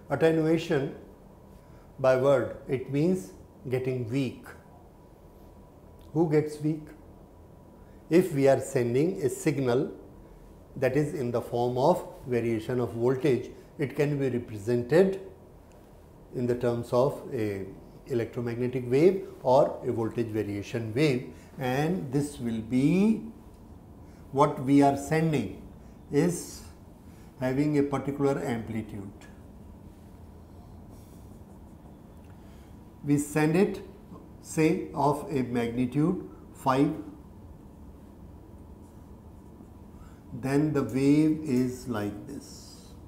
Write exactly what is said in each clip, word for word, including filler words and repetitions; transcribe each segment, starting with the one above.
Attenuation by word, it means getting weak. Who gets weak? If we are sending a signal that is in the form of variation of voltage, it can be represented in the terms of a electromagnetic wave or a voltage variation wave, and this will be what we are sending is having a particular amplitude. We send it, say, of a magnitude five, then the wave is like this.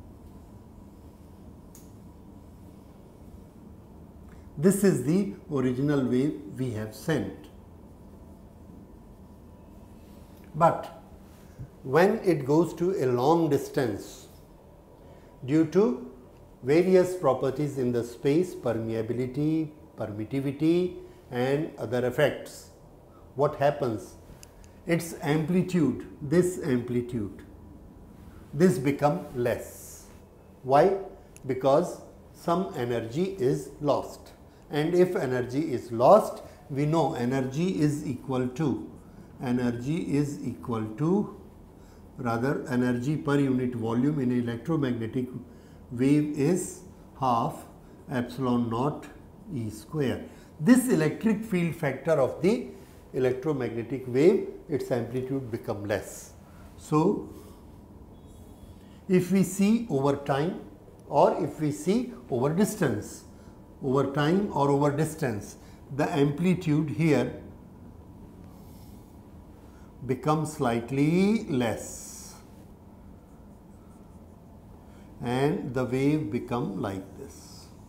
This is the original wave we have sent. But when it goes to a long distance, due to various properties in the space, permeability, permittivity and other effects, what happens? Its amplitude, this amplitude, this become less. Why? Because some energy is lost, and if energy is lost, we know energy is equal to, energy is equal to, rather energy per unit volume in electromagnetic wave is half epsilon naught E square. This electric field factor of the electromagnetic wave, its amplitude become less. So, if we see over time or if we see over distance, over time or over distance, the amplitude here becomes slightly less and the wave become like this.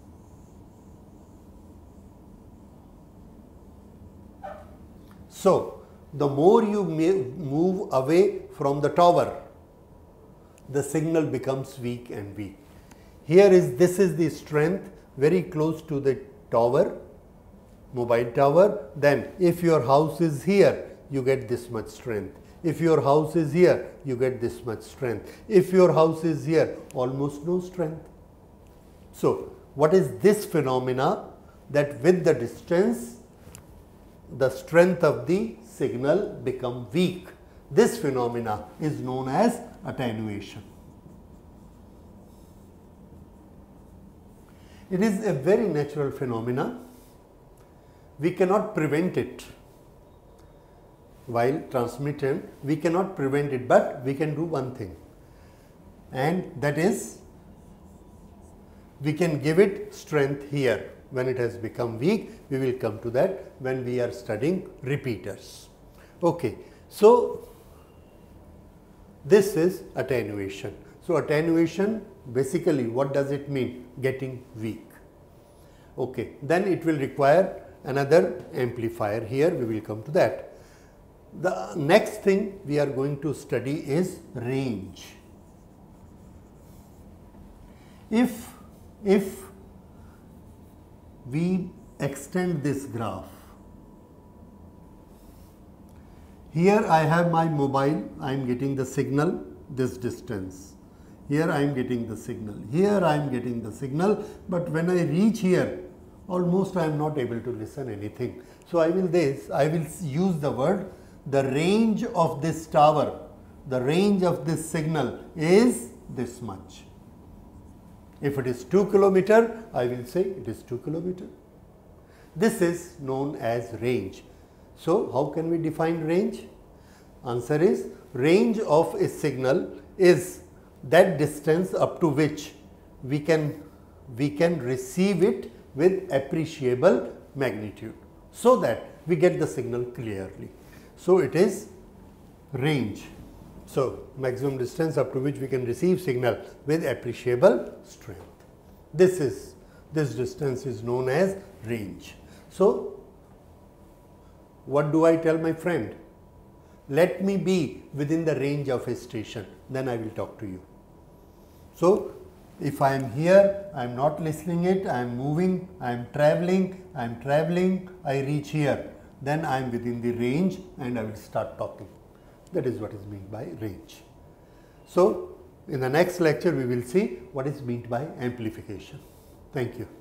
So, the more you move away from the tower, the signal becomes weak and weak. Here is, this is the strength very close to the tower, mobile tower. Then if your house is here, you get this much strength. If your house is here, you get this much strength. If your house is here, almost no strength. So, what is this phenomena? That with the distance, the strength of the signal become weak. This phenomena is known as attenuation. It is a very natural phenomena. We cannot prevent it. While transmitted, we cannot prevent it, but we can do one thing, and that is we can give it strength here. When it has become weak, we will come to that when we are studying repeaters. Okay. So, this is attenuation. So, attenuation basically what does it mean? Getting weak. Okay. Then it will require another amplifier. Here we will come to that. The next thing we are going to study is range. If, if we extend this graph, here I have my mobile, I am getting the signal this distance, here I am getting the signal, here I am getting the signal, but when I reach here, almost I am not able to listen anything. So, I will this, I will use the word, the range of this tower, the range of this signal is this much. If it is two kilometer, I will say it is two kilometer. This is known as range. So, how can we define range? Answer is, range of a signal is that distance up to which we can, we can receive it with appreciable magnitude, so that we get the signal clearly. So, it is range. So, maximum distance up to which we can receive signal with appreciable strength. This is, this distance is known as range. So, what do I tell my friend? Let me be within the range of a station, then I will talk to you. So, if I am here, I am not listening it, I am moving, I am traveling, I am traveling, I reach here, then I am within the range and I will start talking. That is what is meant by range. So, In the next lecture, we will see what is meant by amplification. Thank you.